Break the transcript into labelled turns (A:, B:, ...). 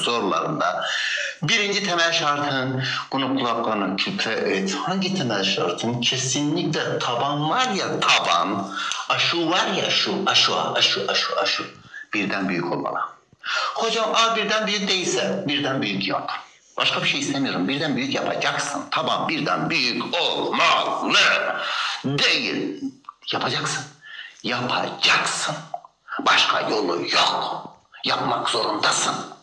A: sorularında birinci temel şartın bunu kulaklarına küpe et. Hangi temel şartın? Kesinlikle taban var ya taban. Aşu var ya aşu. Birden büyük olmalı. Hocam A birden büyük değilse birden büyük yap. Başka bir şey istemiyorum. Birden büyük yapacaksın. Taban birden büyük olmalı. Değil. Yapacaksın. Yapacaksın. Başka yolu yok. Yapmak zorundasın.